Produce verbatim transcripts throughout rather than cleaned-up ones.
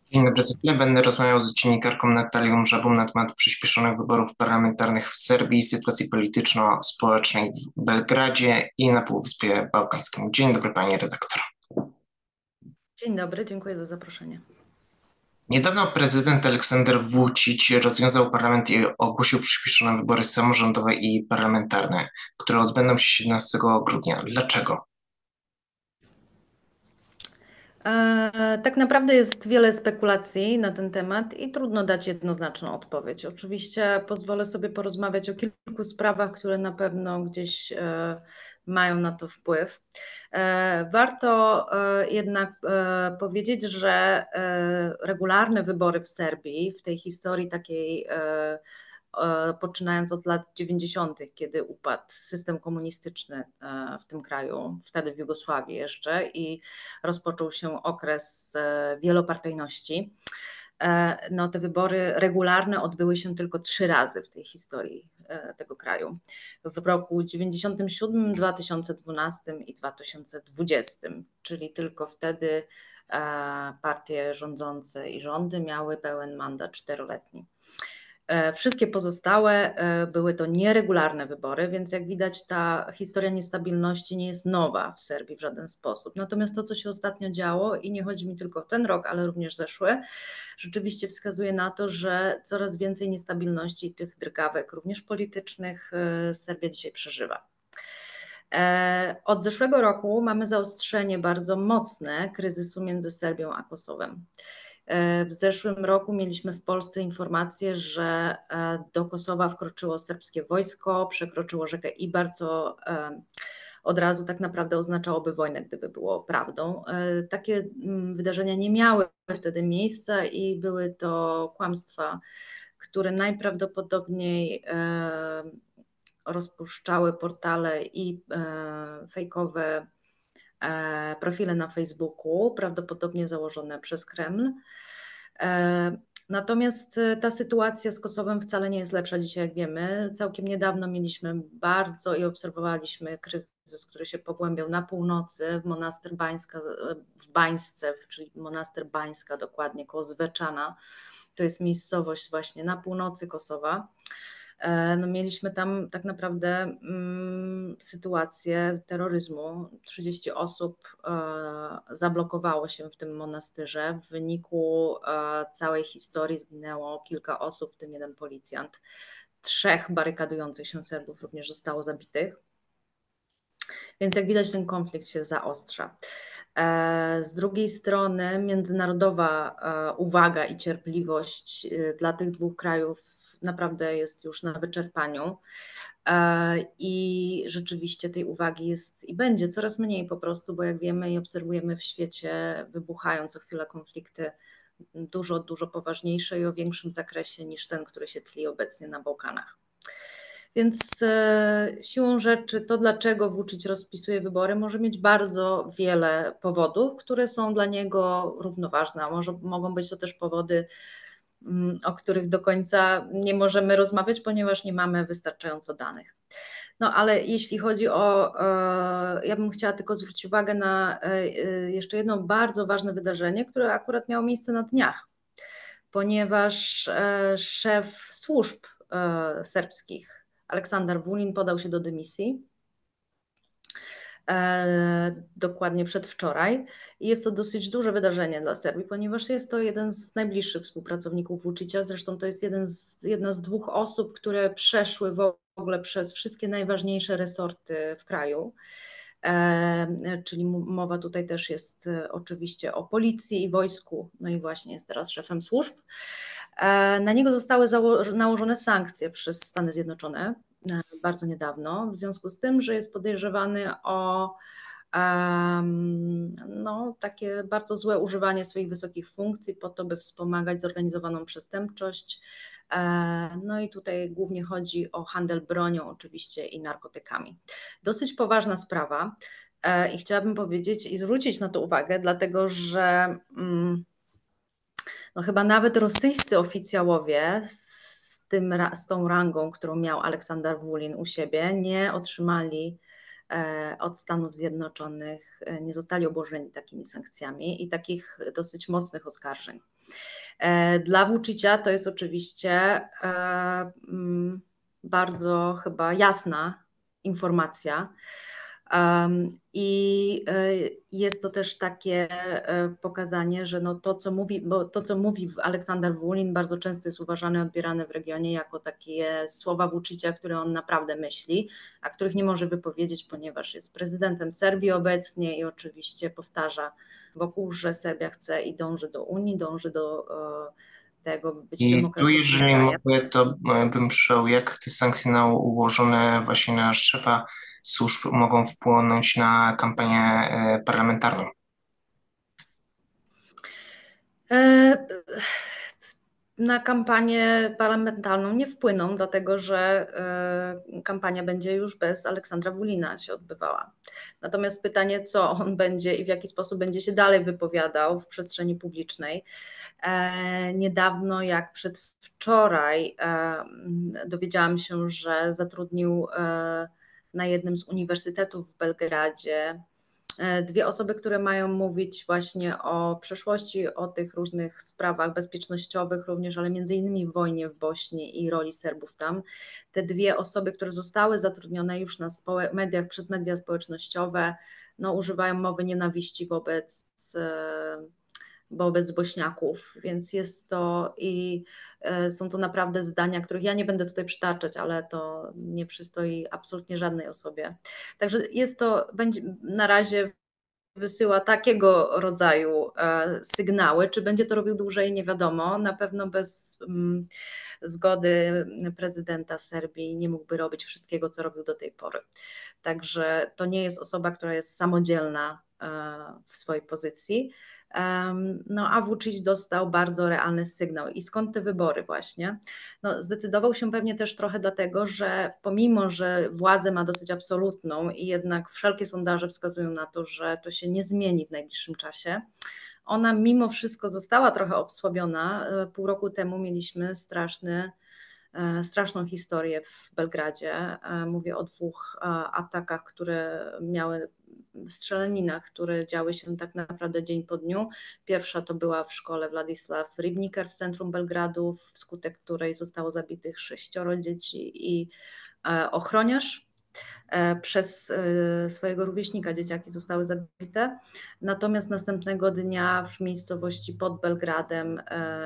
Dzień dobry, za chwilę będę rozmawiał z dziennikarką Natalią Żabą na temat przyspieszonych wyborów parlamentarnych w Serbii, sytuacji polityczno-społecznej w Belgradzie i na Półwyspie Bałkańskim. Dzień dobry, pani redaktor. Dzień dobry, dziękuję za zaproszenie. Niedawno prezydent Aleksander Vučić rozwiązał parlament i ogłosił przyspieszone wybory samorządowe i parlamentarne, które odbędą się siedemnastego grudnia. Dlaczego? E, tak naprawdę jest wiele spekulacji na ten temat i trudno dać jednoznaczną odpowiedź. Oczywiście pozwolę sobie porozmawiać o kilku sprawach, które na pewno gdzieś e, mają na to wpływ. E, warto e, jednak e, powiedzieć, że e, regularne wybory w Serbii, w tej historii takiej e, e, poczynając od lat dziewięćdziesiątych, kiedy upadł system komunistyczny e, w tym kraju, wtedy w Jugosławii jeszcze, i rozpoczął się okres e, wielopartyjności. E, No, te wybory regularne odbyły się tylko trzy razy w tej historii e, tego kraju. W roku dziewięćdziesiątym siódmym, dwa tysiące dwunastym i dwa tysiące dwudziestym, czyli tylko wtedy e, partie rządzące i rządy miały pełen mandat czteroletni. E, Wszystkie pozostałe e, były to nieregularne wybory, więc jak widać, ta historia niestabilności nie jest nowa w Serbii w żaden sposób. Natomiast to, co się ostatnio działo, i nie chodzi mi tylko o ten rok, ale również zeszły, rzeczywiście wskazuje na to, że coraz więcej niestabilności i tych drgawek, również politycznych, e, Serbia dzisiaj przeżywa. E, Od zeszłego roku mamy zaostrzenie bardzo mocne kryzysu między Serbią a Kosowem. E, W zeszłym roku mieliśmy w Polsce informację, że e, do Kosowa wkroczyło serbskie wojsko, przekroczyło rzekę Ibar, co e, od razu tak naprawdę oznaczałoby wojnę, gdyby było prawdą. E, Takie mm, wydarzenia nie miały wtedy miejsca i były to kłamstwa, które najprawdopodobniej e, rozpuszczały portale i e, fejkowe e, profile na Facebooku, prawdopodobnie założone przez Kreml. E, Natomiast e, ta sytuacja z Kosowem wcale nie jest lepsza dzisiaj, jak wiemy. Całkiem niedawno mieliśmy bardzo i obserwowaliśmy kryzys, który się pogłębiał na północy, w Monaster Bańska, w Bańsce, czyli Monaster Bańska dokładnie, koło Zweczana. To jest miejscowość właśnie na północy Kosowa. E, No mieliśmy tam tak naprawdę mm, sytuację terroryzmu. trzydzieści osób e, zablokowało się w tym monastyrze. W wyniku e, całej historii zginęło kilka osób, w tym jeden policjant. Trzech barykadujących się Serbów również zostało zabitych. Więc jak widać, ten konflikt się zaostrza. E, Z drugiej strony międzynarodowa e, uwaga i cierpliwość e, dla tych dwóch krajów naprawdę jest już na wyczerpaniu. E, I rzeczywiście tej uwagi jest i będzie coraz mniej po prostu, bo jak wiemy i obserwujemy w świecie, wybuchają co chwilę konflikty dużo, dużo poważniejsze i o większym zakresie niż ten, który się tli obecnie na Bałkanach. Więc e, siłą rzeczy to, dlaczego Vučić rozpisuje wybory, może mieć bardzo wiele powodów, które są dla niego równoważne. A może mogą być to też powody, mm, o których do końca nie możemy rozmawiać, ponieważ nie mamy wystarczająco danych. No ale jeśli chodzi o, e, ja bym chciała tylko zwrócić uwagę na e, e, jeszcze jedno bardzo ważne wydarzenie, które akurat miało miejsce na dniach, ponieważ e, szef służb e, serbskich, Aleksander Vulin, podał się do dymisji. E, dokładnie przedwczoraj. I jest to dosyć duże wydarzenie dla Serbii, ponieważ jest to jeden z najbliższych współpracowników Vučića. Zresztą to jest jeden z, jedna z dwóch osób, które przeszły w ogóle przez wszystkie najważniejsze resorty w kraju. E, czyli mowa tutaj też jest e, oczywiście o policji i wojsku, no i właśnie jest teraz szefem służb. E, na niego zostały nałożone sankcje przez Stany Zjednoczone e, bardzo niedawno, w związku z tym, że jest podejrzewany o um, no, takie bardzo złe używanie swoich wysokich funkcji po to, by wspomagać zorganizowaną przestępczość. E, No i tutaj głównie chodzi o handel bronią oczywiście i narkotykami. Dosyć poważna sprawa e, i chciałabym powiedzieć i zwrócić na to uwagę, dlatego że mm, no chyba nawet rosyjscy oficjałowie z, tym, z tą rangą, którą miał Aleksander Vulin u siebie, nie otrzymali od Stanów Zjednoczonych nie zostali obłożeni takimi sankcjami i takich dosyć mocnych oskarżeń. Dla Vučića to jest oczywiście bardzo chyba jasna informacja. I jest to też takie pokazanie, że no to, co mówi, bo to, co mówi Aleksander Vulin, bardzo często jest uważane, odbierane w regionie jako takie słowa Vučića, które on naprawdę myśli, a których nie może wypowiedzieć, ponieważ jest prezydentem Serbii obecnie i oczywiście powtarza wokół, że Serbia chce i dąży do Unii, dąży do tego, by być I tu, demokratycznym jeżeli krajem. mogę, to bym przyjął, jak te sankcje nałożone właśnie na szefa służb mogą wpłynąć na kampanię parlamentarną? Na kampanię parlamentarną nie wpłyną, dlatego że kampania będzie już bez Aleksandra Vulina się odbywała. Natomiast pytanie, co on będzie i w jaki sposób będzie się dalej wypowiadał w przestrzeni publicznej. Niedawno, jak przedwczoraj, dowiedziałam się, że zatrudnił na jednym z uniwersytetów w Belgradzie dwie osoby, które mają mówić właśnie o przeszłości, o tych różnych sprawach bezpiecznościowych również, ale między innymi wojnie w Bośni i roli Serbów tam. Te dwie osoby, które zostały zatrudnione już na mediach, przez media społecznościowe, no, używają mowy nienawiści wobec wobec Bośniaków, więc jest to i są to naprawdę zdania, których ja nie będę tutaj przytaczać, ale to nie przystoi absolutnie żadnej osobie. Także jest to, będzie na razie wysyła takiego rodzaju sygnały, czy będzie to robił dłużej, nie wiadomo, na pewno bez um, zgody prezydenta Serbii nie mógłby robić wszystkiego, co robił do tej pory. Także to nie jest osoba, która jest samodzielna w swojej pozycji. No a Vučić dostał bardzo realny sygnał. I skąd te wybory właśnie? No, zdecydował się pewnie też trochę dlatego, że pomimo, że władzę ma dosyć absolutną i jednak wszelkie sondaże wskazują na to, że to się nie zmieni w najbliższym czasie, ona mimo wszystko została trochę osłabiona. Pół roku temu mieliśmy straszny straszną historię w Belgradzie. Mówię o dwóch atakach, które miały strzelaninach, które działy się tak naprawdę dzień po dniu. Pierwsza to była w szkole Władysław Ribniker w centrum Belgradu, wskutek której zostało zabitych sześcioro dzieci i ochroniarz. Przez swojego rówieśnika dzieciaki zostały zabite. Natomiast następnego dnia w miejscowości pod Belgradem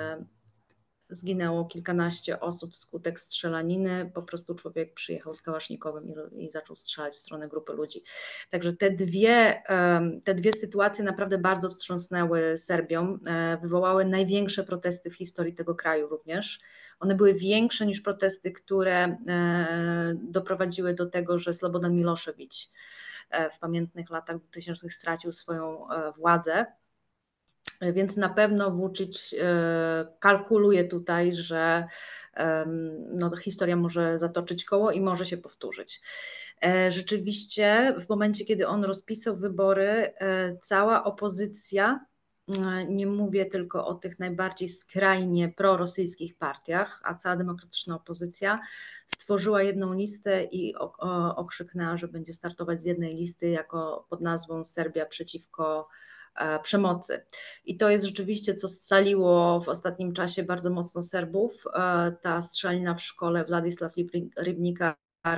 zginęło kilkanaście osób wskutek strzelaniny. Po prostu człowiek przyjechał z kałasznikowym i, i zaczął strzelać w stronę grupy ludzi. Także te dwie, te dwie sytuacje naprawdę bardzo wstrząsnęły Serbią, wywołały największe protesty w historii tego kraju również. One były większe niż protesty, które doprowadziły do tego, że Slobodan Milošević w pamiętnych latach dwutysięcznych stracił swoją władzę. Więc na pewno Vučić kalkuluje tutaj, że no, historia może zatoczyć koło i może się powtórzyć. Rzeczywiście w momencie, kiedy on rozpisał wybory, cała opozycja, nie mówię tylko o tych najbardziej skrajnie prorosyjskich partiach, a cała demokratyczna opozycja stworzyła jedną listę i okrzyknęła, że będzie startować z jednej listy jako pod nazwą Serbia przeciwko przemocy. I to jest rzeczywiście, co scaliło w ostatnim czasie bardzo mocno Serbów. Ta strzelina w szkole Władysław Ribnikar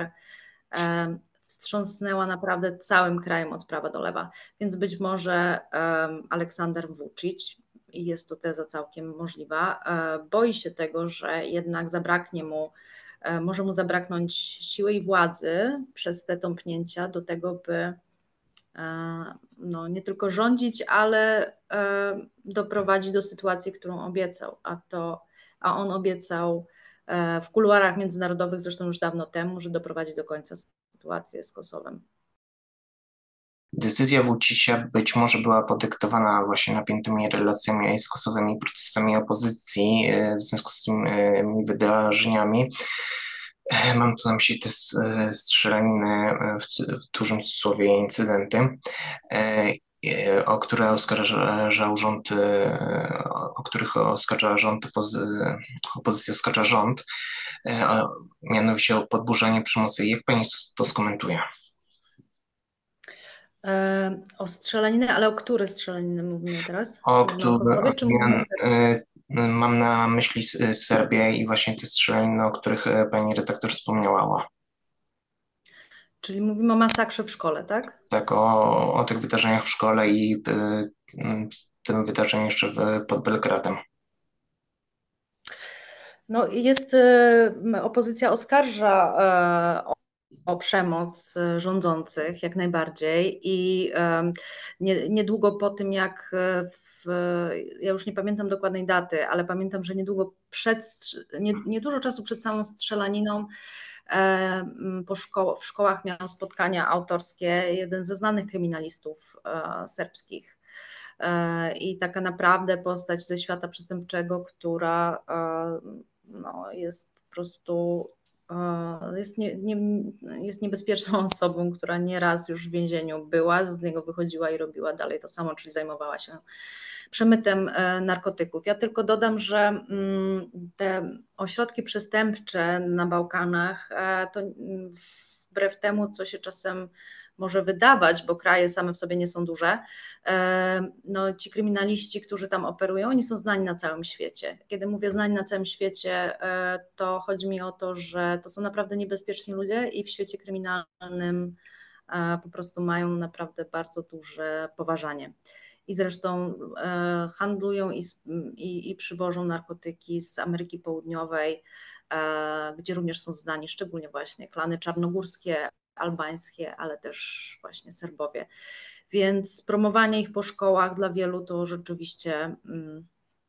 wstrząsnęła naprawdę całym krajem od prawa do lewa. Więc być może Aleksander Vučić, i jest to teza całkiem możliwa, boi się tego, że jednak zabraknie mu, może mu zabraknąć siły i władzy przez te tąpnięcia do tego, by no, nie tylko rządzić, ale doprowadzić do sytuacji, którą obiecał, a, to, a on obiecał w kuluarach międzynarodowych zresztą już dawno temu, że doprowadzi do końca sytuację z Kosowem. Decyzja Vučića być może była podyktowana właśnie napiętymi relacjami z Kosowem i protestami opozycji w związku z tymi wydarzeniami. Mam tu na myśli te strzelaniny w, w dużym cudzysłowie incydenty, o które oskarżał rząd, o których oskarża rząd, opozycja oskarża rząd, mianowicie o podburzanie przemocy. Jak pani to skomentuje? O strzelaniny, ale o które strzelaniny mówimy teraz? O Mówimy o które Kosowie, czy mówimy o Serbii? mam na myśli S- Serbię i właśnie te strzelaniny, o których e, pani redaktor wspomniała. Czyli mówimy o masakrze w szkole, tak? Tak, o, o tych wydarzeniach w szkole i y, y, tym wydarzeniu jeszcze w, pod Belgradem. No jest, e, opozycja oskarża e, o, o przemoc e, rządzących jak najbardziej i e, nie, niedługo po tym jak e, w, ja już nie pamiętam dokładnej daty, ale pamiętam, że niedługo przed, strz- nie, niedużo czasu przed samą strzelaniną e, m, po szko- w szkołach miał spotkania autorskie jeden ze znanych kryminalistów e, serbskich. E, I taka naprawdę postać ze świata przestępczego, która e, no, jest po prostu e, jest, nie, nie, jest niebezpieczną osobą, która nieraz już w więzieniu była, z niego wychodziła i robiła dalej to samo, czyli zajmowała się przemytem e, narkotyków. Ja tylko dodam, że mm, te ośrodki przestępcze na Bałkanach e, to mm, wbrew temu, co się czasem może wydawać, bo kraje same w sobie nie są duże, e, no, ci kryminaliści, którzy tam operują, oni są znani na całym świecie. Kiedy mówię znani na całym świecie, e, to chodzi mi o to, że to są naprawdę niebezpieczni ludzie i w świecie kryminalnym e, po prostu mają naprawdę bardzo duże poważanie. I zresztą e, handlują i, i, i przywożą narkotyki z Ameryki Południowej, e, gdzie również są znani, szczególnie właśnie klany czarnogórskie, albańskie, ale też właśnie Serbowie. Więc promowanie ich po szkołach dla wielu to rzeczywiście mm,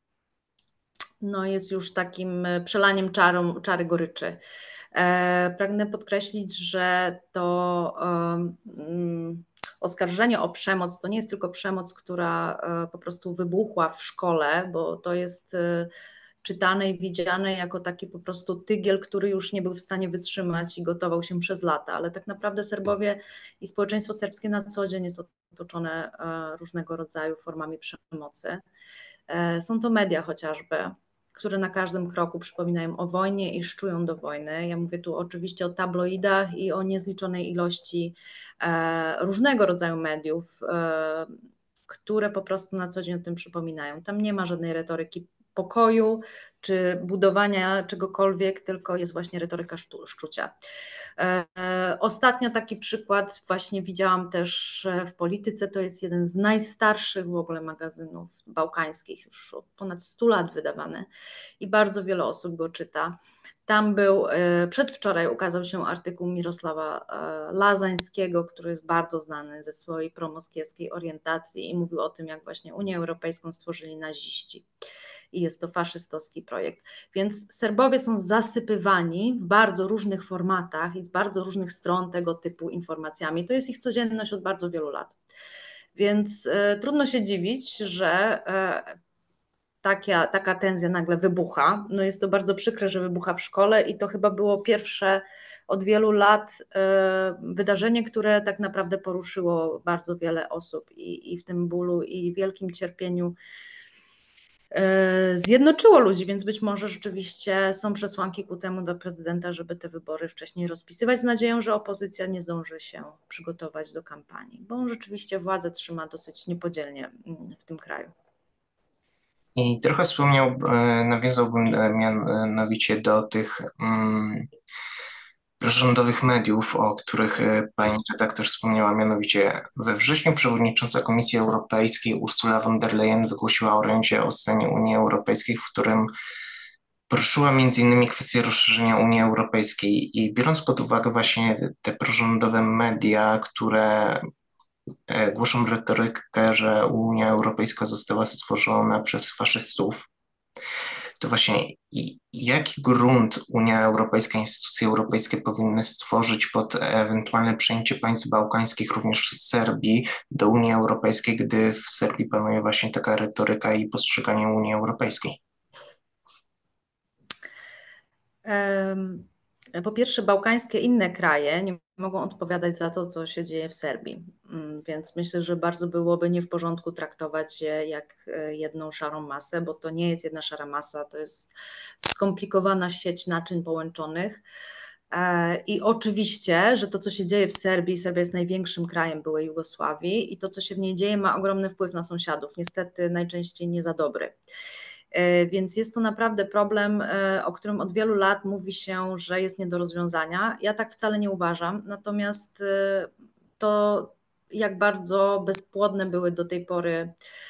no jest już takim przelaniem czarą, czary goryczy. E, pragnę podkreślić, że to um, oskarżenie o przemoc to nie jest tylko przemoc, która e, po prostu wybuchła w szkole, bo to jest e, czytane i widziane jako taki po prostu tygiel, który już nie był w stanie wytrzymać i gotował się przez lata, ale tak naprawdę Serbowie i społeczeństwo serbskie na co dzień jest otoczone e, różnego rodzaju formami przemocy. E, Są to media chociażby, które na każdym kroku przypominają o wojnie i szczują do wojny. Ja mówię tu oczywiście o tabloidach i o niezliczonej ilości e, różnego rodzaju mediów, e, które po prostu na co dzień o tym przypominają. Tam nie ma żadnej retoryki pokoju czy budowania czegokolwiek, tylko jest właśnie retoryka szczu- szczucia. E, Ostatnio taki przykład właśnie widziałam też w Polityce, to jest jeden z najstarszych w ogóle magazynów bałkańskich, już od ponad stu lat wydawany i bardzo wiele osób go czyta. Tam był, e, przedwczoraj ukazał się artykuł Mirosława e, Lazańskiego, który jest bardzo znany ze swojej promoskierskiej orientacji i mówił o tym, jak właśnie Unię Europejską stworzyli naziści. I jest to faszystowski projekt. Więc Serbowie są zasypywani w bardzo różnych formatach i z bardzo różnych stron tego typu informacjami. To jest ich codzienność od bardzo wielu lat. Więc e, trudno się dziwić, że e, taka, taka tensja nagle wybucha. No jest to bardzo przykre, że wybucha w szkole i to chyba było pierwsze od wielu lat e, wydarzenie, które tak naprawdę poruszyło bardzo wiele osób i, i w tym bólu i wielkim cierpieniu e, zjednoczyło ludzi, więc być może rzeczywiście są przesłanki ku temu do prezydenta, żeby te wybory wcześniej rozpisywać, z nadzieją, że opozycja nie zdąży się przygotować do kampanii, bo on rzeczywiście władzę trzyma dosyć niepodzielnie mm, w tym kraju. I trochę wspomniał, e, nawiązałbym e, mianowicie do tych mm, prorządowych mediów, o których e, pani redaktor wspomniała. Mianowicie we wrześniu przewodnicząca Komisji Europejskiej Ursula von der Leyen wygłosiła orędzie o stanie Unii Europejskiej, w którym poruszyła między innymi kwestię rozszerzenia Unii Europejskiej i biorąc pod uwagę właśnie te, te prorządowe media, które e, głoszą retorykę, że Unia Europejska została stworzona przez faszystów, to właśnie i- jaki grunt Unia Europejska, instytucje europejskie powinny stworzyć pod ewentualne przejęcie państw bałkańskich, również z Serbii, do Unii Europejskiej, gdy w Serbii panuje właśnie taka retoryka i postrzeganie Unii Europejskiej? Po pierwsze, bałkańskie inne kraje nie mogą odpowiadać za to, co się dzieje w Serbii, Mm, więc myślę, że bardzo byłoby nie w porządku traktować je jak e, jedną szarą masę, bo to nie jest jedna szara masa, to jest skomplikowana sieć naczyń połączonych. I oczywiście, że to, co się dzieje w Serbii, Serbia jest największym krajem byłej Jugosławii i to, co się w niej dzieje, ma ogromny wpływ na sąsiadów, niestety najczęściej nie za dobry. Więc jest to naprawdę problem, o którym od wielu lat mówi się, że jest nie do rozwiązania. Ja tak wcale nie uważam, natomiast to, jak bardzo bezpłodne były do tej pory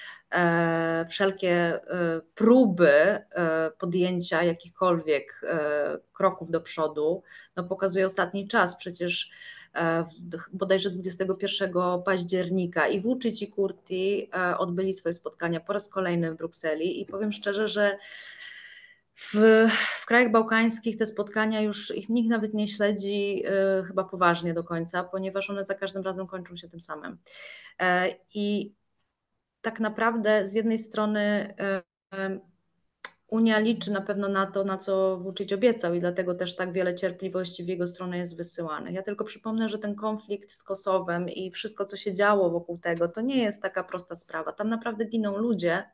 wszelkie próby podjęcia jakichkolwiek kroków do przodu, no pokazuje ostatni czas. Przecież bodajże dwudziestego pierwszego października i Vučić i Kurti odbyli swoje spotkania po raz kolejny w Brukseli i powiem szczerze, że w, w krajach bałkańskich te spotkania już ich nikt nawet nie śledzi y, chyba poważnie do końca, ponieważ one za każdym razem kończą się tym samym. E, I tak naprawdę z jednej strony y, Unia liczy na pewno na to, na co Vučić obiecał i dlatego też tak wiele cierpliwości w jego stronę jest wysyłanych. Ja tylko przypomnę, że ten konflikt z Kosowem i wszystko, co się działo wokół tego, to nie jest taka prosta sprawa. Tam naprawdę giną ludzie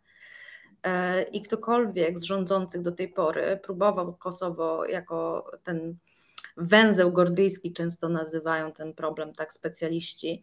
i ktokolwiek z rządzących do tej pory próbował Kosowo jako ten węzeł gordyjski, często nazywają ten problem tak specjaliści,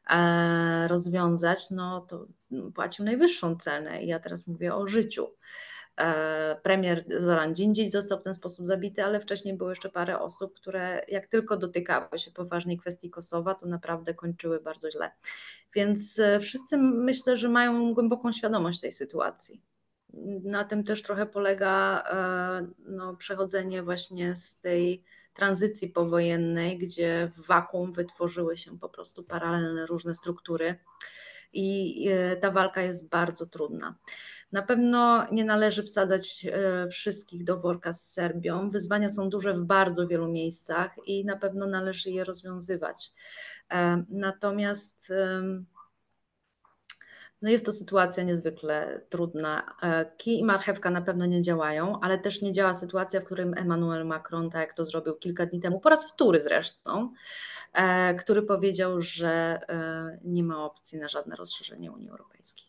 rozwiązać, no to płacił najwyższą cenę i ja teraz mówię o życiu. Premier Zoran Đinđić został w ten sposób zabity, ale wcześniej było jeszcze parę osób, które jak tylko dotykały się poważnej kwestii Kosowa, to naprawdę kończyły bardzo źle. Więc wszyscy myślę, że mają głęboką świadomość tej sytuacji. Na tym też trochę polega no, przechodzenie właśnie z tej tranzycji powojennej, gdzie w wakuum wytworzyły się po prostu paralelne różne struktury i ta walka jest bardzo trudna. Na pewno nie należy wsadzać wszystkich do worka z Serbią. Wyzwania są duże w bardzo wielu miejscach i na pewno należy je rozwiązywać. Natomiast no jest to sytuacja niezwykle trudna. Kij i marchewka na pewno nie działają, ale też nie działa sytuacja, w której Emmanuel Macron, tak jak to zrobił kilka dni temu, po raz wtóry zresztą, który powiedział, że nie ma opcji na żadne rozszerzenie Unii Europejskiej.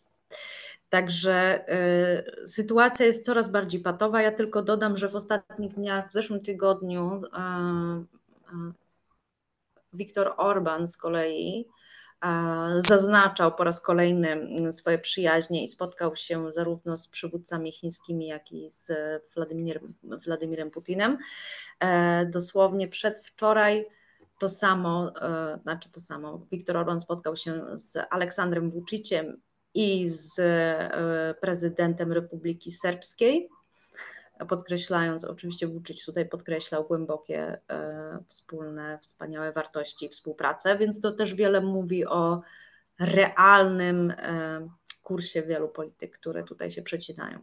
Także y, sytuacja jest coraz bardziej patowa. Ja tylko dodam, że w ostatnich dniach, w zeszłym tygodniu y, y, Viktor Orban z kolei zaznaczał po raz kolejny swoje przyjaźnie i spotkał się zarówno z przywódcami chińskimi, jak i z Władimirem, Władimirem Putinem. Dosłownie przedwczoraj to samo, znaczy to samo, Viktor Orban spotkał się z Aleksandrem Vučićem i z prezydentem Republiki Serbskiej, podkreślając, oczywiście Vučić tutaj podkreślał głębokie wspólne, wspaniałe wartości i współpracę, więc to też wiele mówi o realnym kursie wielu polityk, które tutaj się przecinają.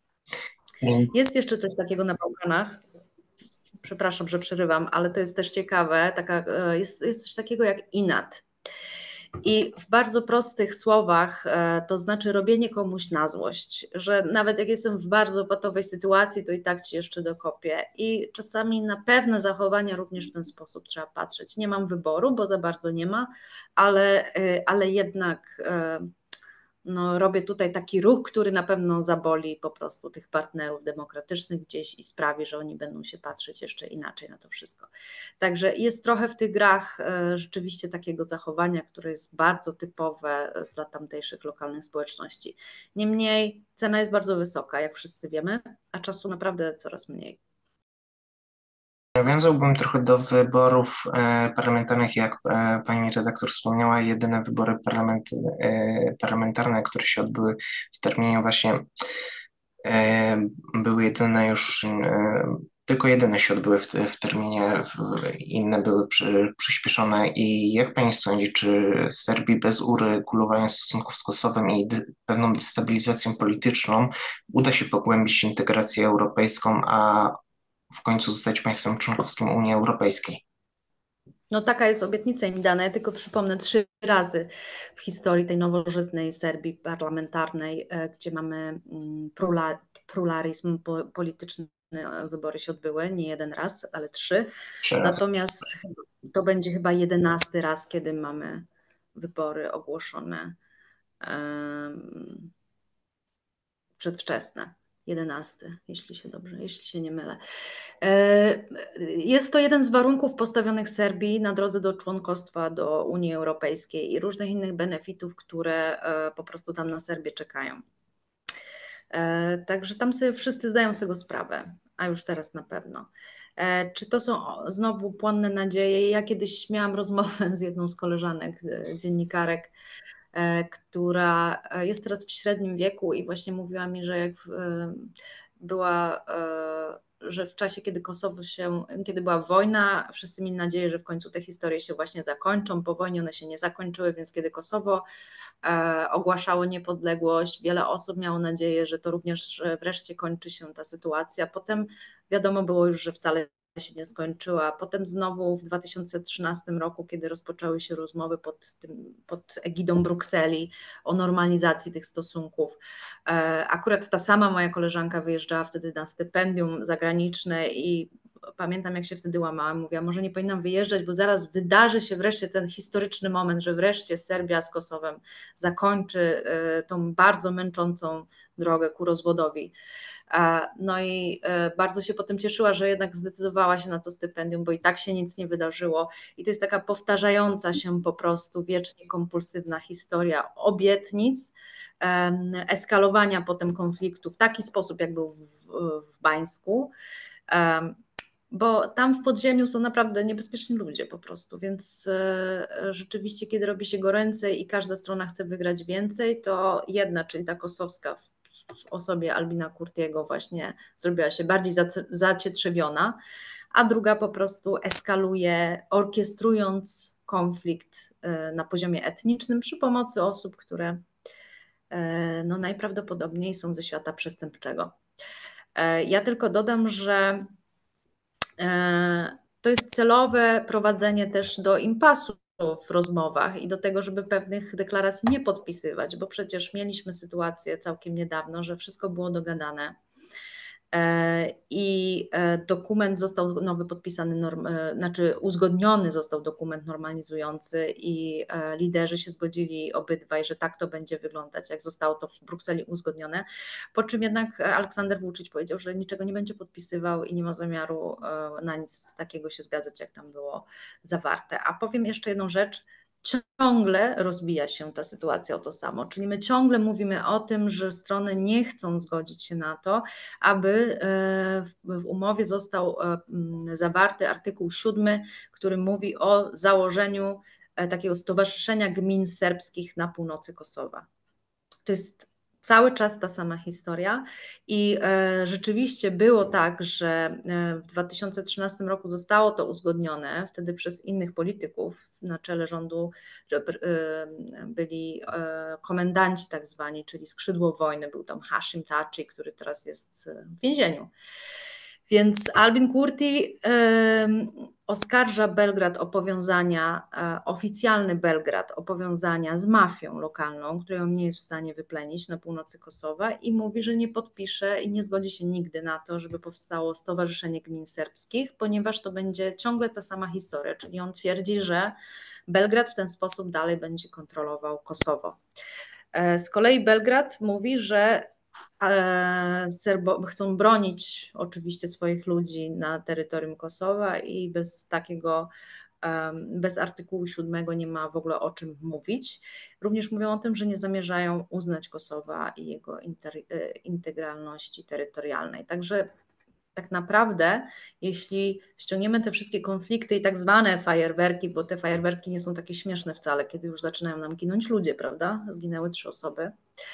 Jest jeszcze coś takiego na Bałkanach, przepraszam, że przerywam, ale to jest też ciekawe, taka, jest, jest coś takiego jak inat. I w bardzo prostych słowach to znaczy robienie komuś na złość, że nawet jak jestem w bardzo patowej sytuacji, to i tak ci jeszcze dokopię. I czasami na pewne zachowania również w ten sposób trzeba patrzeć. Nie mam wyboru, bo za bardzo nie ma, ale, ale jednak no, robię tutaj taki ruch, który na pewno zaboli po prostu tych partnerów demokratycznych gdzieś i sprawi, że oni będą się patrzeć jeszcze inaczej na to wszystko. Także jest trochę w tych grach rzeczywiście takiego zachowania, które jest bardzo typowe dla tamtejszych lokalnych społeczności. Niemniej cena jest bardzo wysoka, jak wszyscy wiemy, a czasu naprawdę coraz mniej. Nawiązałbym trochę do wyborów e, parlamentarnych, jak e, pani redaktor wspomniała, jedyne wybory parlament, e, parlamentarne, które się odbyły w terminie właśnie, e, były jedyne już, e, tylko jedyne się odbyły w, w terminie, w, inne były przy, przyspieszone. I jak pani sądzi, czy Serbii bez uregulowania stosunków z Kosowem i dy, pewną destabilizacją polityczną uda się pogłębić integrację europejską, a w końcu zostać państwem członkowskim Unii Europejskiej? No taka jest obietnica im dana. Ja tylko przypomnę trzy razy w historii tej nowożytnej Serbii parlamentarnej, gdzie mamy pluralizm polityczny, wybory się odbyły, nie jeden raz, ale trzy. Natomiast to będzie chyba jedenasty raz, kiedy mamy wybory ogłoszone um, przedwczesne. jedenasty, jeśli się dobrze, jeśli się nie mylę. Jest to jeden z warunków postawionych Serbii na drodze do członkostwa do Unii Europejskiej i różnych innych benefitów, które po prostu tam na Serbię czekają. Także tam sobie wszyscy zdają z tego sprawę, a już teraz na pewno. Czy to są znowu płonne nadzieje? Ja kiedyś miałam rozmowę z jedną z koleżanek, dziennikarek, która jest teraz w średnim wieku i właśnie mówiła mi, że jak była, że w czasie, kiedy Kosowo się, kiedy była wojna, wszyscy mieli nadzieję, że w końcu te historie się właśnie zakończą. Po wojnie one się nie zakończyły, więc kiedy Kosowo ogłaszało niepodległość, wiele osób miało nadzieję, że to również wreszcie kończy się ta sytuacja. Potem wiadomo było już, że wcale się nie skończyła. Potem znowu w dwa tysiące trzynastym roku, kiedy rozpoczęły się rozmowy pod, tym, pod egidą Brukseli o normalizacji tych stosunków. Akurat ta sama moja koleżanka wyjeżdżała wtedy na stypendium zagraniczne i pamiętam, jak się wtedy łamałam, mówiła, może nie powinnam wyjeżdżać, bo zaraz wydarzy się wreszcie ten historyczny moment, że wreszcie Serbia z Kosowem zakończy tą bardzo męczącą drogę ku rozwodowi. No i bardzo się potem cieszyła, że jednak zdecydowała się na to stypendium, bo i tak się nic nie wydarzyło. I to jest taka powtarzająca się po prostu wiecznie kompulsywna historia obietnic, eskalowania potem konfliktu w taki sposób, jak był w, w Bańsku. Bo tam w podziemiu są naprawdę niebezpieczni ludzie po prostu, więc rzeczywiście, kiedy robi się goręce i każda strona chce wygrać więcej, to jedna, czyli ta kosowska w, w osobie Albina Kurtiego właśnie zrobiła się bardziej zacietrzewiona, a druga po prostu eskaluje, orkiestrując konflikt na poziomie etnicznym przy pomocy osób, które no, najprawdopodobniej są ze świata przestępczego. Ja tylko dodam, że to jest celowe prowadzenie też do impasu w rozmowach i do tego, żeby pewnych deklaracji nie podpisywać, bo przecież mieliśmy sytuację całkiem niedawno, że wszystko było dogadane i dokument został nowy podpisany, norm, znaczy uzgodniony został dokument normalizujący i liderzy się zgodzili obydwaj, że tak to będzie wyglądać, jak zostało to w Brukseli uzgodnione, po czym jednak Aleksander Vučić powiedział, że niczego nie będzie podpisywał i nie ma zamiaru na nic takiego się zgadzać, jak tam było zawarte. A powiem jeszcze jedną rzecz, ciągle rozbija się ta sytuacja o to samo, czyli my ciągle mówimy o tym, że strony nie chcą zgodzić się na to, aby w umowie został zawarty artykuł siódmy, który mówi o założeniu takiego stowarzyszenia gmin serbskich na północy Kosowa. To jest cały czas ta sama historia i e, rzeczywiście było tak, że w dwa tysiące trzynastym roku zostało to uzgodnione, wtedy przez innych polityków. Na czele rządu e, byli e, komendanci tak zwani, czyli skrzydło wojny, był tam Hashim Thaçi, który teraz jest w więzieniu. Więc Albin Kurti e, oskarża Belgrad o powiązania, e, oficjalny Belgrad o powiązania z mafią lokalną, której on nie jest w stanie wyplenić na północy Kosowa i mówi, że nie podpisze i nie zgodzi się nigdy na to, żeby powstało Stowarzyszenie Gmin Serbskich, ponieważ to będzie ciągle ta sama historia, czyli on twierdzi, że Belgrad w ten sposób dalej będzie kontrolował Kosowo. E, z kolei Belgrad mówi, że Serbo chcą bronić oczywiście swoich ludzi na terytorium Kosowa i bez takiego, bez artykułu siódmego nie ma w ogóle o czym mówić. Również mówią o tym, że nie zamierzają uznać Kosowa i jego integralności terytorialnej. Także tak naprawdę, jeśli ściągniemy te wszystkie konflikty i tak zwane fajerwerki, bo te fajerwerki nie są takie śmieszne wcale, kiedy już zaczynają nam ginąć ludzie, prawda? Zginęły trzy osoby.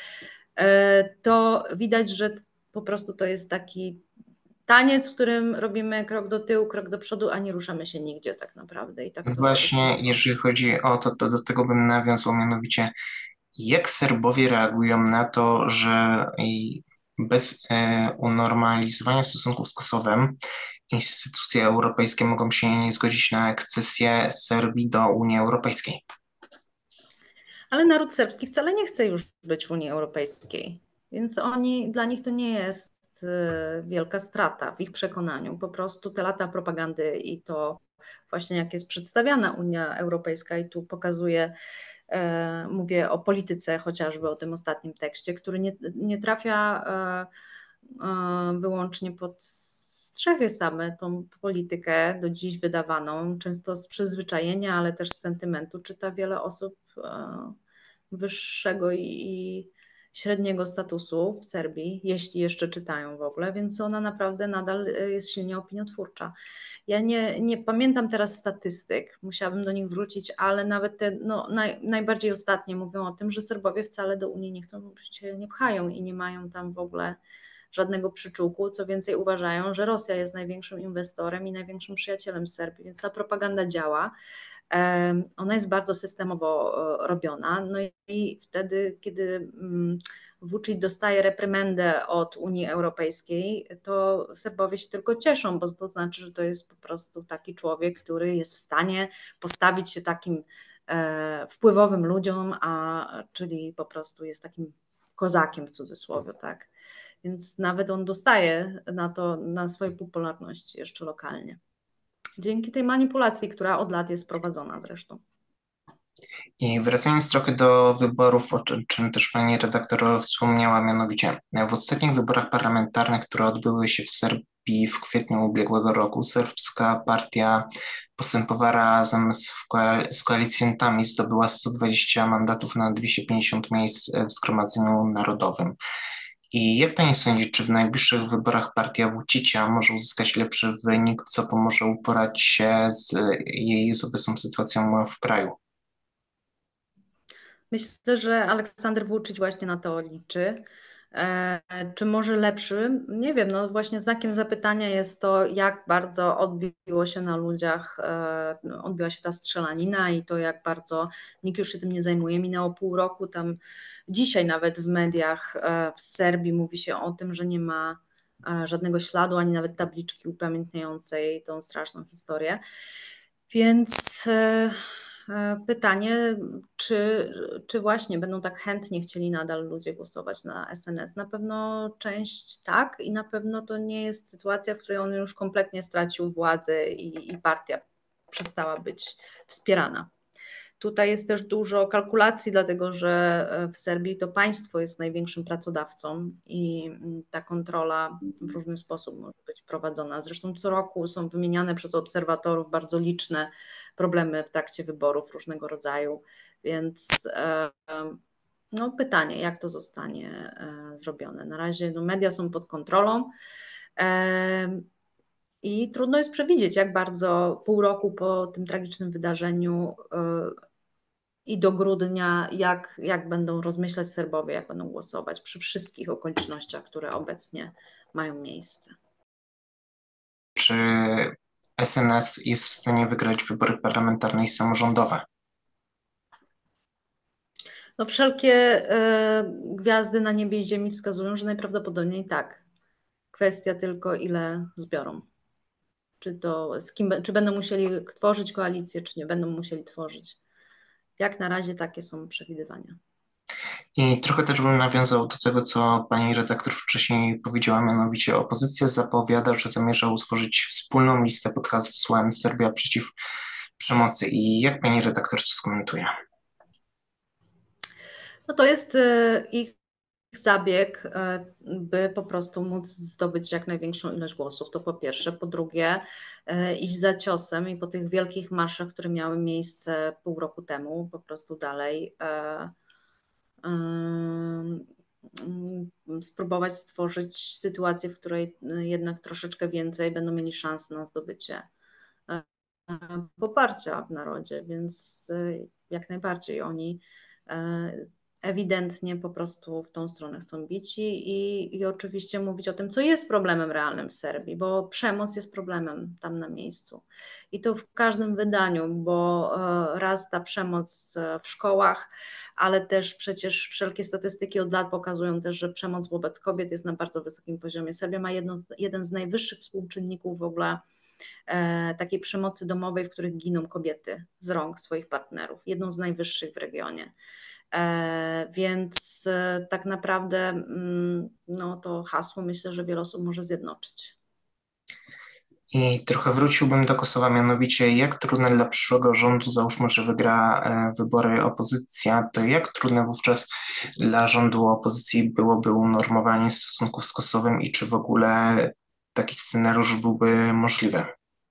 To widać, że po prostu to jest taki taniec, w którym robimy krok do tyłu, krok do przodu, a nie ruszamy się nigdzie tak naprawdę. I tak to Właśnie, jeżeli chodzi o to, to do tego bym nawiązał, mianowicie jak Serbowie reagują na to, że bez e, unormalizowania stosunków z Kosowem instytucje europejskie mogą się nie zgodzić na akcesję Serbii do Unii Europejskiej? Ale naród serbski wcale nie chce już być w Unii Europejskiej, więc oni, dla nich to nie jest wielka strata w ich przekonaniu. Po prostu te lata propagandy i to właśnie jak jest przedstawiana Unia Europejska i tu pokazuje, mówię o polityce chociażby, o tym ostatnim tekście, który nie, nie trafia wyłącznie pod strzechy same tą politykę do dziś wydawaną, często z przyzwyczajenia, ale też z sentymentu, czyta wiele osób wyższego i średniego statusu w Serbii, jeśli jeszcze czytają w ogóle, więc ona naprawdę nadal jest silnie opiniotwórcza. Ja nie, nie pamiętam teraz statystyk, musiałabym do nich wrócić, ale nawet te no, naj, najbardziej ostatnie mówią o tym, że Serbowie wcale do Unii nie chcą, się nie pchają i nie mają tam w ogóle żadnego przyczółku. Co więcej, uważają, że Rosja jest największym inwestorem i największym przyjacielem Serbii, więc ta propaganda działa. Ona jest bardzo systemowo robiona. No i wtedy, kiedy Vučić dostaje reprymendę od Unii Europejskiej, to Serbowie się tylko cieszą, bo to znaczy, że to jest po prostu taki człowiek, który jest w stanie postawić się takim wpływowym ludziom, a czyli po prostu jest takim kozakiem w cudzysłowie, tak. Więc nawet on dostaje na to, na swojej popularności jeszcze lokalnie. Dzięki tej manipulacji, która od lat jest prowadzona zresztą. I wracając trochę do wyborów, o czym też pani redaktor wspomniała, mianowicie w ostatnich wyborach parlamentarnych, które odbyły się w Serbii w kwietniu ubiegłego roku, serbska partia postępowała razem z, z koalicjantami, zdobyła sto dwadzieścia mandatów na dwieście pięćdziesiąt miejsc w Zgromadzeniu Narodowym. I jak pani sądzi, czy w najbliższych wyborach partia Vučića może uzyskać lepszy wynik, co pomoże uporać się z jej z obecną sytuacją w kraju? Myślę, że Aleksander Vučić właśnie na to liczy. E, czy może lepszy? Nie wiem, no właśnie znakiem zapytania jest to, jak bardzo odbiło się na ludziach, e, odbiła się ta strzelanina i to, jak bardzo nikt już się tym nie zajmuje. Minęło pół roku, tam dzisiaj nawet w mediach e, w Serbii mówi się o tym, że nie ma e, żadnego śladu, ani nawet tabliczki upamiętniającej tą straszną historię. Więc e, pytanie, czy, czy właśnie będą tak chętnie chcieli nadal ludzie głosować na S N S? Na pewno część tak i na pewno to nie jest sytuacja, w której on już kompletnie stracił władzę i, i partia przestała być wspierana. Tutaj jest też dużo kalkulacji, dlatego że w Serbii to państwo jest największym pracodawcą i ta kontrola w różny sposób może być prowadzona. Zresztą co roku są wymieniane przez obserwatorów bardzo liczne problemy w trakcie wyborów różnego rodzaju, więc no pytanie, jak to zostanie zrobione. Na razie no, media są pod kontrolą. I trudno jest przewidzieć, jak bardzo pół roku po tym tragicznym wydarzeniu i do grudnia, jak, jak będą rozmyślać Serbowie, jak będą głosować przy wszystkich okolicznościach, które obecnie mają miejsce. Czy S N S jest w stanie wygrać wybory parlamentarne i samorządowe? No wszelkie y, gwiazdy na niebie i ziemi wskazują, że najprawdopodobniej tak. Kwestia tylko, ile zbiorą. Czy to z kim, czy będą musieli tworzyć koalicję, czy nie będą musieli tworzyć. Jak na razie takie są przewidywania. I trochę też bym nawiązał do tego, co pani redaktor wcześniej powiedziała, mianowicie opozycja zapowiada, że zamierza utworzyć wspólną listę pod hasłem Serbia przeciw przemocy. I jak pani redaktor to skomentuje? No to jest ich zabieg, by po prostu móc zdobyć jak największą ilość głosów, to po pierwsze. Po drugie, iść za ciosem i po tych wielkich marszach, które miały miejsce pół roku temu, po prostu dalej spróbować stworzyć sytuację, w której jednak troszeczkę więcej będą mieli szans na zdobycie poparcia w narodzie, więc jak najbardziej oni ewidentnie po prostu w tą stronę chcą bić i, i, i oczywiście mówić o tym, co jest problemem realnym w Serbii, bo przemoc jest problemem tam na miejscu. I to w każdym wydaniu, bo raz ta przemoc w szkołach, ale też przecież wszelkie statystyki od lat pokazują też, że przemoc wobec kobiet jest na bardzo wysokim poziomie. Serbia ma jedno, jeden z najwyższych współczynników w ogóle e, takiej przemocy domowej, w których giną kobiety z rąk swoich partnerów. Jedną z najwyższych w regionie. E, więc e, tak naprawdę mm, no, to hasło myślę, że wiele osób może zjednoczyć. I trochę wróciłbym do Kosowa, mianowicie jak trudne dla przyszłego rządu, załóżmy, że wygra e, wybory opozycja, to jak trudne wówczas dla rządu opozycji byłoby unormowanie stosunków z Kosowem i czy w ogóle taki scenariusz byłby możliwy?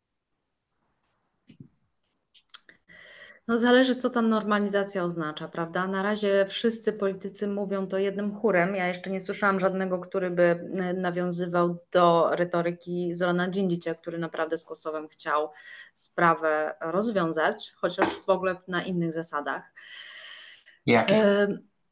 No zależy, co ta normalizacja oznacza, prawda? Na razie wszyscy politycy mówią to jednym chórem. Ja jeszcze nie słyszałam żadnego, który by e, nawiązywał do retoryki Zorana Dżindzicia, który naprawdę z Kosowem chciał sprawę rozwiązać, chociaż w ogóle na innych zasadach. Jakich? E,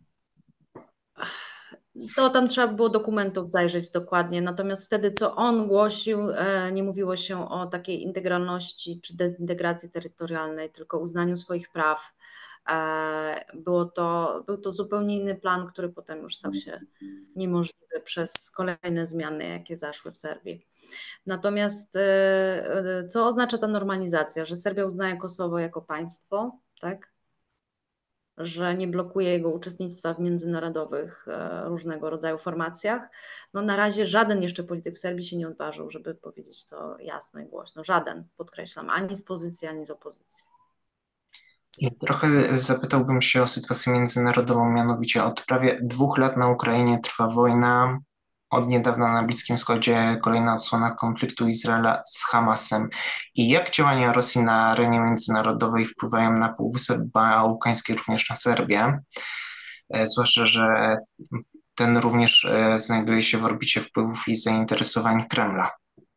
To tam trzeba było dokumentów zajrzeć dokładnie. Natomiast wtedy, co on głosił, e, nie mówiło się o takiej integralności czy dezintegracji terytorialnej, tylko uznaniu swoich praw. E, Było to, był to zupełnie inny plan, który potem już stał się niemożliwy przez kolejne zmiany, jakie zaszły w Serbii. Natomiast e, e, co oznacza ta normalizacja? Że Serbia uznaje Kosowo jako państwo, tak? Że nie blokuje jego uczestnictwa w międzynarodowych e, różnego rodzaju formacjach. No na razie żaden jeszcze polityk w Serbii się nie odważył, żeby powiedzieć to jasno i głośno. Żaden, podkreślam, ani z pozycji, ani z opozycji. I trochę zapytałbym się o sytuację międzynarodową, mianowicie od prawie dwóch lat na Ukrainie trwa wojna, od niedawna na Bliskim Wschodzie kolejna odsłona konfliktu Izraela z Hamasem. I jak działania Rosji na arenie międzynarodowej wpływają na Półwysep Bałkański, również na Serbię? E, Zwłaszcza, że ten również e, znajduje się w orbicie wpływów i zainteresowań Kremla.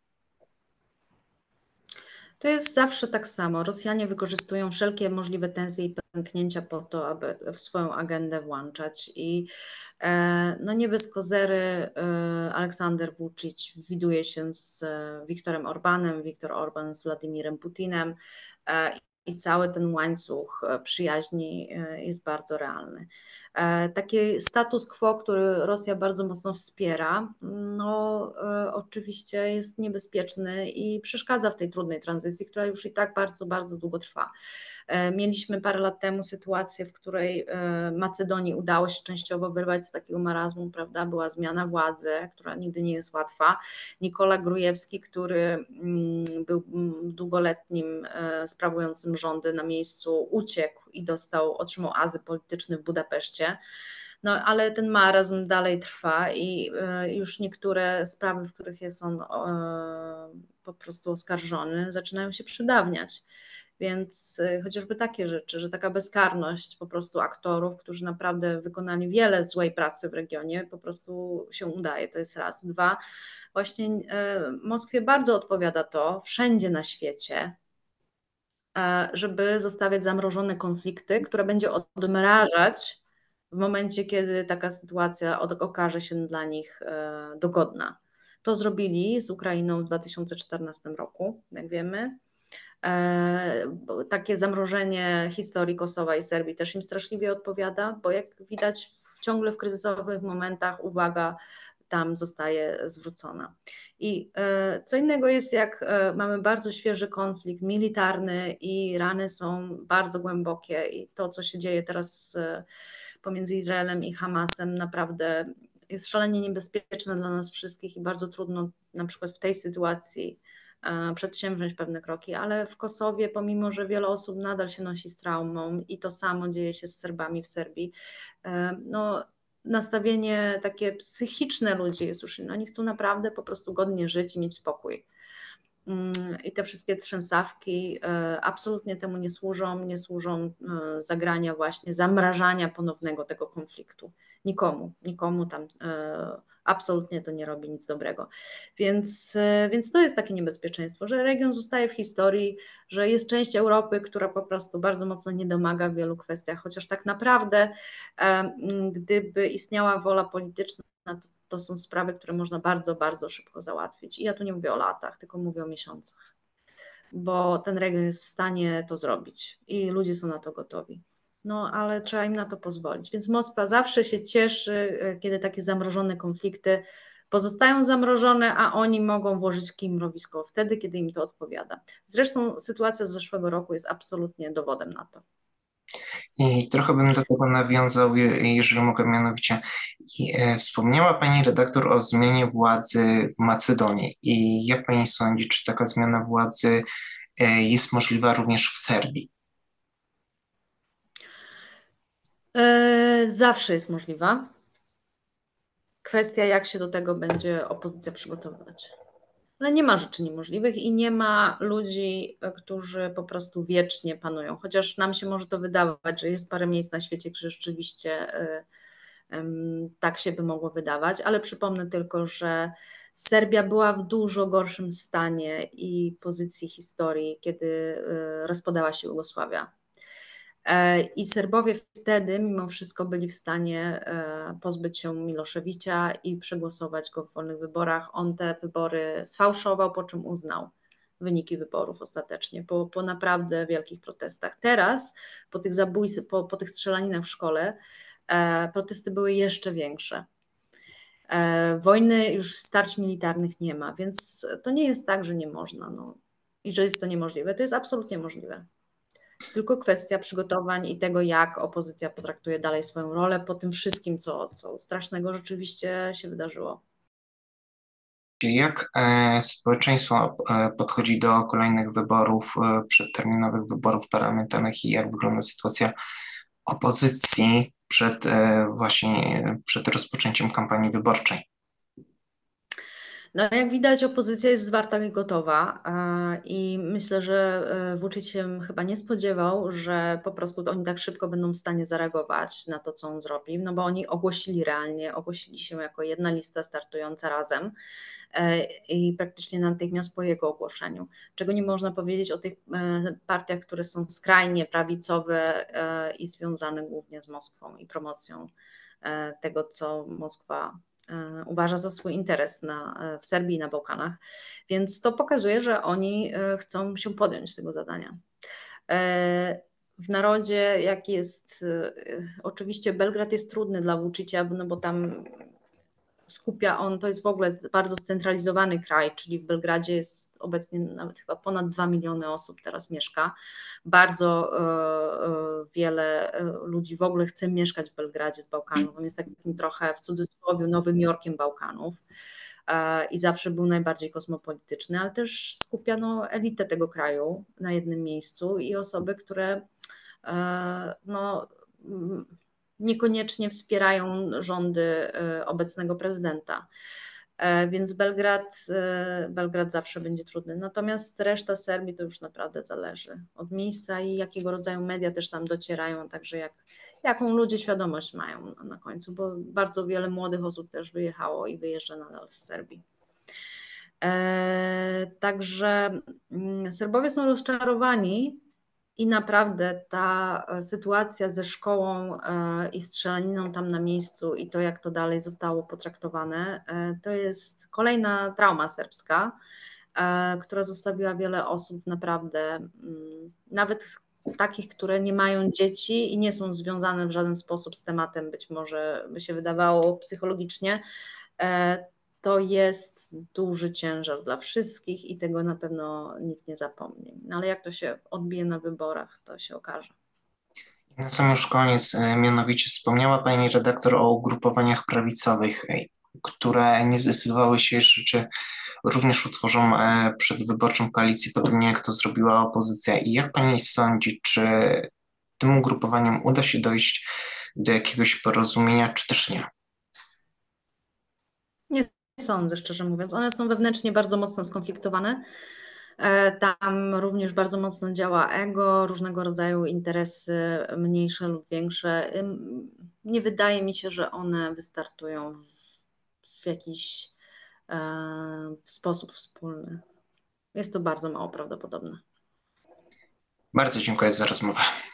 To jest zawsze tak samo. Rosjanie wykorzystują wszelkie możliwe tensje i pęknięcia po to, aby w swoją agendę włączać. I e, no nie bez kozery e, Aleksander Vučić widuje się z e, Viktorem Orbanem, Viktor Orban z Władimirem Putinem e, i cały ten łańcuch e, przyjaźni e, jest bardzo realny. E, Taki status quo, który Rosja bardzo mocno wspiera, no e, oczywiście jest niebezpieczny i przeszkadza w tej trudnej tranzycji, która już i tak bardzo, bardzo długo trwa. E, Mieliśmy parę lat temu sytuację, w której e, Macedonii udało się częściowo wyrwać z takiego marazmu, prawda? Była zmiana władzy, która nigdy nie jest łatwa. Nikola Grujewski, który mm, był mm, długoletnim e, sprawującym rządy na miejscu, uciekł i dostał, otrzymał azyl polityczny w Budapeszcie. No, ale ten marazm dalej trwa i e, już niektóre sprawy, w których jest on e, po prostu oskarżony, zaczynają się przedawniać. Więc y, chociażby takie rzeczy, że taka bezkarność po prostu aktorów, którzy naprawdę wykonali wiele złej pracy w regionie, po prostu się udaje. To jest raz. Dwa, właśnie y, Moskwie bardzo odpowiada to wszędzie na świecie, e, żeby zostawiać zamrożone konflikty, które będzie odmrażać w momencie, kiedy taka sytuacja od- okaże się dla nich e, dogodna. To zrobili z Ukrainą w dwa tysiące czternastym roku, jak wiemy. E, Takie zamrożenie historii Kosowa i Serbii też im straszliwie odpowiada, bo jak widać w, ciągle w kryzysowych momentach uwaga tam zostaje zwrócona. I e, co innego jest, jak e, mamy bardzo świeży konflikt militarny i rany są bardzo głębokie i to, co się dzieje teraz e, pomiędzy Izraelem i Hamasem, naprawdę jest szalenie niebezpieczne dla nas wszystkich i bardzo trudno na przykład w tej sytuacji e, przedsięwziąć pewne kroki, ale w Kosowie, pomimo że wiele osób nadal się nosi z traumą i to samo dzieje się z Serbami w Serbii, e, no nastawienie takie psychiczne ludzi jest już inne. Oni chcą naprawdę po prostu godnie żyć i mieć spokój. Mm, I te wszystkie trzęsawki e, absolutnie temu nie służą, nie służą e, zagrania właśnie, zamrażania ponownego tego konfliktu. Nikomu, nikomu tam e, absolutnie to nie robi nic dobrego. Więc, e, więc to jest takie niebezpieczeństwo, że region zostaje w historii, że jest część Europy, która po prostu bardzo mocno nie domaga w wielu kwestiach, chociaż tak naprawdę e, m, gdyby istniała wola polityczna, to, to są sprawy, które można bardzo, bardzo szybko załatwić. I ja tu nie mówię o latach, tylko mówię o miesiącach, bo ten region jest w stanie to zrobić i ludzie są na to gotowi. No, ale trzeba im na to pozwolić. Więc Moskwa zawsze się cieszy, e, kiedy takie zamrożone konflikty pozostają zamrożone, a oni mogą włożyć kij mrowisko wtedy, kiedy im to odpowiada. Zresztą sytuacja z zeszłego roku jest absolutnie dowodem na to. I trochę bym do tego nawiązał, je- jeżeli mogę, mianowicie i, e, wspomniała Pani redaktor o zmianie władzy w Macedonii. I jak Pani sądzi, czy taka zmiana władzy e, jest możliwa również w Serbii? E, Zawsze jest możliwa. Kwestia, jak się do tego będzie opozycja przygotowywać. Ale nie ma rzeczy niemożliwych i nie ma ludzi, e, którzy po prostu wiecznie panują. Chociaż nam się może to wydawać, że jest parę miejsc na świecie, gdzie rzeczywiście e, em, tak się by mogło wydawać, ale przypomnę tylko, że Serbia była w dużo gorszym stanie i pozycji historii, kiedy e, rozpadała się Jugosławia. E, I Serbowie wtedy mimo wszystko byli w stanie e, pozbyć się Miloszewicza i przegłosować go w wolnych wyborach. On te wybory sfałszował, po czym uznał wyniki wyborów ostatecznie, po, po naprawdę wielkich protestach. Teraz, po tych zabójstwach, po, po tych strzelaninach w szkole, e, protesty były jeszcze większe. E, Wojny, już starć militarnych nie ma, więc to nie jest tak, że nie można, no, i że jest to niemożliwe. To jest absolutnie możliwe. Tylko kwestia przygotowań i tego, jak opozycja potraktuje dalej swoją rolę po tym wszystkim, co, co strasznego rzeczywiście się wydarzyło. Jak e, społeczeństwo e, podchodzi do kolejnych wyborów, e, przedterminowych wyborów parlamentarnych i jak wygląda sytuacja opozycji przed e, właśnie przed rozpoczęciem kampanii wyborczej? No, jak widać, opozycja jest zwarta i gotowa a, i myślę, że e, Vučić się chyba nie spodziewał, że po prostu oni tak szybko będą w stanie zareagować na to, co on zrobi, no bo oni ogłosili realnie, ogłosili się jako jedna lista startująca razem e, i praktycznie natychmiast po jego ogłoszeniu. Czego nie można powiedzieć o tych e, partiach, które są skrajnie prawicowe e, i związane głównie z Moskwą i promocją e, tego, co Moskwa e, uważa za swój interes na, e, w Serbii i na Bałkanach. Więc to pokazuje, że oni e, chcą się podjąć tego zadania. E, W narodzie, jak jest, e, oczywiście Belgrad jest trudny dla Vučića, no bo tam skupia on, to jest w ogóle bardzo scentralizowany kraj, czyli w Belgradzie jest obecnie nawet chyba ponad dwa miliony osób teraz mieszka. Bardzo e, e, wiele e, ludzi w ogóle chce mieszkać w Belgradzie z Bałkanów. On jest takim trochę w cudzysłowie Nowym Jorkiem Bałkanów e, i zawsze był najbardziej kosmopolityczny, ale też skupiano elitę tego kraju na jednym miejscu i osoby, które e, no, niekoniecznie wspierają rządy e, obecnego prezydenta. E, Więc Belgrad, e, Belgrad zawsze będzie trudny. Natomiast reszta Serbii to już naprawdę zależy od miejsca i jakiego rodzaju media też tam docierają, także jak, jaką ludzie świadomość mają na końcu, bo bardzo wiele młodych osób też wyjechało i wyjeżdża nadal z Serbii. E, Także mm, Serbowie są rozczarowani i naprawdę ta e, sytuacja ze szkołą e, i strzelaniną tam na miejscu i to, jak to dalej zostało potraktowane, e, to jest kolejna trauma serbska, e, która zostawiła wiele osób naprawdę, mm, nawet takich, które nie mają dzieci i nie są związane w żaden sposób z tematem, być może by się wydawało psychologicznie. E, To jest duży ciężar dla wszystkich i tego na pewno nikt nie zapomni. No ale jak to się odbije na wyborach, to się okaże. Na sam już koniec, e, mianowicie wspomniała Pani redaktor o ugrupowaniach prawicowych, e, które nie zdecydowały się jeszcze, czy również utworzą e, przedwyborczą koalicję, podobnie jak to zrobiła opozycja. I jak Pani sądzi, czy tym ugrupowaniom uda się dojść do jakiegoś porozumienia, czy też nie? Nie sądzę, szczerze mówiąc. One są wewnętrznie bardzo mocno skonfliktowane. E, Tam również bardzo mocno działa ego, różnego rodzaju interesy, mniejsze lub większe. Ym, Nie wydaje mi się, że one wystartują w, w jakiś e, w sposób wspólny. Jest to bardzo mało prawdopodobne. Bardzo dziękuję za rozmowę.